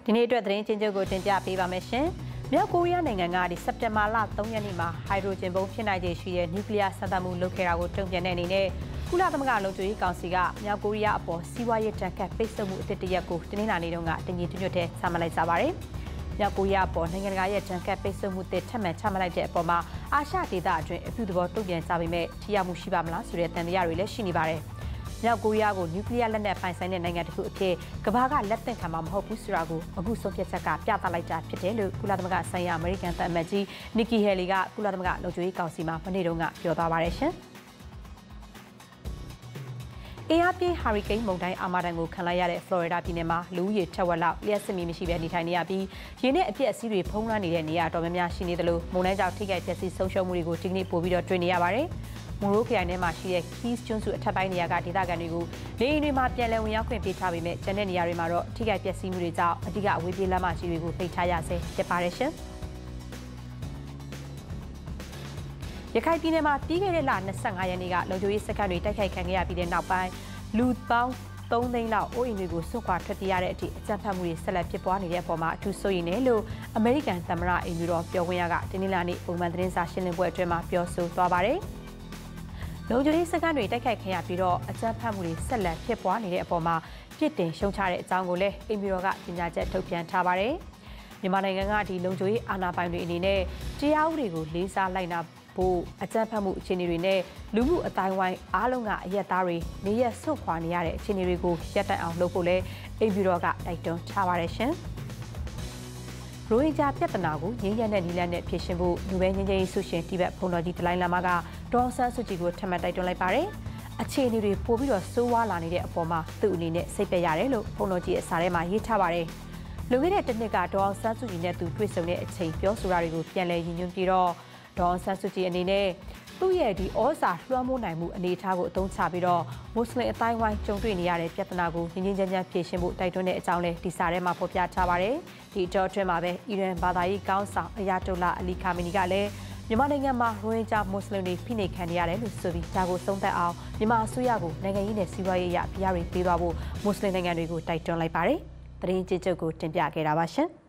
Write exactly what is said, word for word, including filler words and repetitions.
ဒီနေ့အတွက်သတင်းချင်းချုပ်ကိုတင်ပြပေးပါမယ်ရှင်။မြောက်ကိုရီးယားနိုင်ငံကဒီစက်တင်ဘာလသုံးရက်နေ့မှာဟိုက်ဒရိုဂျင်ဘုံဖြစ်နိုင်ခြေရှိတဲ့နျူကလ িয়ার စမ်းသပ်မှုလုပ်ခဲ့တာကိုတုံ့ပြန်တဲ့အနေနဲ့ကုလသမဂ္ဂလုံခြုံရေးကောင်စီကမြောက်ကိုရီးယားအပေါ်စီးပွားရေးတန်ခတ်ပိတ်ဆို့မှုအသစ်တစ်ရပ်ကိုတနင်္လာနေ့တုန်းကတင်ပြညွှန်တဲ့ချမှတ်လိုက်ကြပါတယ်။မြောက်ကိုရီးယားပေါ်နိုင်ငံတကာရဲ့တန်ခတ်ပိတ်ဆို့မှုတစ်ထပ်မံချမှတ်လိုက်တဲ့အပေါ်မှာအာရှဒေသအတွင်းအပြုသဘောတုံ့ပြန်ကြပေမဲ့ထိရောက်မှုရှိပါမလားဆိုတဲ့တန်တရားတွေလည်းရှိနေပါတယ်။မြောက်ကိုရီးယားကိုနျူကလ িয়ার လက်နက်ပိုင်ဆိုင်တဲ့နိုင်ငံတစ်ခုအဖြစ်ကမ္ဘာကလက်သင့်ခံမှာမဟုတ်ဘူးဆိုတာကိုအခုဆုံးဖြတ်ချက်ကပြသလိုက်တာဖြစ်တယ်လို့ကုလသမဂ္ဂဆိုင်ရာအမေရိကန်သံအမတ်ကြီးနီကီဟယ်လီကကုလသမဂ္ဂလုံခြုံရေးကောင်စီမှာမနေ့တုန်းကပြောသွားပါတယ်ရှင်။အင်အားပြင်းဟာရီကိန်းမုန်တိုင်းအာမာဒန်ကိုခံလိုက်ရတဲ့ဖလော်ရီဒါပြည်နယ်မှာလူဦးရေထက်ဝက်လောက်လျှက်စစ်မီမရှိဘဲနေထိုင်နေရပြီးရင်းနဲ့အပြည့်အစည်းတွေဖုံးလွှမ်းနေတဲ့နေရာတော်များများရှိနေတယ်လို့မုန်တိုင်းကြောင့်ထိခိုက်ပျက်စီးဆုံးရှုံးမှုတွေကိုဒီကနေ့ပို့ပြီးတော့တွေ့နေရပါတယ်။မိုရိုခရိုင်ထဲမှာရှိတဲ့ Keys ကျွန်းစုအထက်ပိုင်းနေရာကဒေသခံတွေကိုနေအိမ်တွေမှာပြန်လည်ဝင်ရောက်ခွင့်ပေးထားပေမဲ့ကျန်တဲ့နေရာတွေမှာတော့ထိခိုက်ပျက်စီးမှုတွေကြောင့်အဓိကအဝေးပြေးလမ်းမကြီးတွေကိုပိတ်ထားရဆဲဖြစ်ပါတယ်ရှင်။ရခိုင်ပြည်နယ်မှာပြီးခဲ့တဲ့လ၂၅ရက်နေ့ကလုံခြုံရေးစခန်းတွေတိုက်ခိုက်ခံခဲ့ရပြီးတဲ့နောက်ပိုင်းလူပေါင်းသုံးသိန်းလောက်အိုးအိမ်တွေကိုစွန့်ခွာထွက်ပြေးရတဲ့အထိအကြမ်းဖက်မှုတွေဆက်လက်ဖြစ်ပွားနေတဲ့အပေါ်မှာအထူးစိုးရိမ်တယ်လို့အမေရိကန်သမ္မတအိမ်ဖြူတော်ပြောခွင့်ရကတနင်္လာနေ့ပုံမှန်သတင်းစာရှင်းလင်းပွဲအတွင်းမှာပြောဆိုသွားပါတယ်။လုံခြုံရေးစခန်းတွေတိုက်ခိုက်ခံရပြီးတော့အကြမ်းဖက်မှုတွေဆက်လက်ဖြစ်ပွားနေတဲ့အပေါ်မှာပြစ်တင်ရှုံချတဲ့အကြောင်းကိုလည်းအိမ်ဖြူတော်ကကြေညာချက်ထုတ်ပြန်ထားပါတယ်။မြန်မာနိုင်ငံကဒီလုံခြုံရေးအာဏာပိုင်တွေအနေနဲ့တရားဥပဒေကိုလေးစားလိုက်နာဖို့အကြမ်းဖက်မှုအခြေအနေတွေနဲ့လူမှုအတိုင်းဝိုင်းအားလုံးကအရက်သားတွေနေရက်ဆွတ်ခွာနေရတဲ့အခြေအနေတွေကိုရပ်တန့်အောင်လုပ်ဖို့လဲအိမ်ဖြူတော်ကတိုက်တွန်းထားပါတယ်ရှင်။ရိုဟင်ဂျာပြဿနာကိုငြိမ်းချမ်းတဲ့နည်းလမ်းနဲ့ဖြေရှင်းဖို့လူပဲငြိမ်းချမ်းရေးဆုရှင်တိဘက်ဖုန်တော်ကြီးဒလိုင်းလာမာကဒေါ်ဆန်းစုကြည်ကိုထပ်မံတိုက်တွန်းလိုက်ပါတယ်။အခြေအနေတွေပိုပြီးတော့ဆိုးဝါးလာနေတဲ့အပေါ်မှာသူ့အနေနဲ့စိတ်ပျက်ရတယ်လို့ဖုန်တော်ကြီးအစာထဲမှာရေးထားပါတယ်။လူခဲ့တဲ့တစ်နှစ်ကဒေါ်ဆန်းစုကြည်နဲ့သူတွေ့ဆုံတဲ့အချိန်ပြောဆိုတာတွေကိုပြန်လည်ရည်ညွှန်းပြီးတော့ဒေါ်ဆန်းစုကြည်အနေနဲ့သူ့ရဲ့ဒီဩဇာလွှမ်းမိုးနိုင်မှုအနေအထားကိုအသုံးချပြီးတော့မွတ်စလင်အတိုင်းဝိုင်းကြုံတွေ့နေရတဲ့ပြဿနာကိုငြင်းငြင်းချမ်းချမ်းဖြေရှင်းဖို့တိုက်တွန်းတဲ့အကြောင်းလဲဒီစာထဲမှာဖော်ပြထားပါတယ်။ဒီအကြောင်းအတွင်းမှာပဲအီရန်ဘာသာရေးကောင်းဆောင်အယာတိုလာအလီခါမီနီကလည်းမြန်မာနိုင်ငံမှာရိုဟင်ဂျာမွတ်စလင်တွေဖိနှိပ်ခံနေရတယ်လို့ဆိုပြီးဒါကိုသုံးသပ်အောင်မြန်မာအစိုးရကိုနိုင်ငံရေးနဲ့စီးပွားရေးအရဖိအားတွေပေးသွားဖို့မွတ်စလင်နိုင်ငံတွေကိုတိုက်တွန်းလိုက်ပါတယ်။သတင်းကြေချုပ်ကိုတင်ပြခဲ့တာပါရှင်။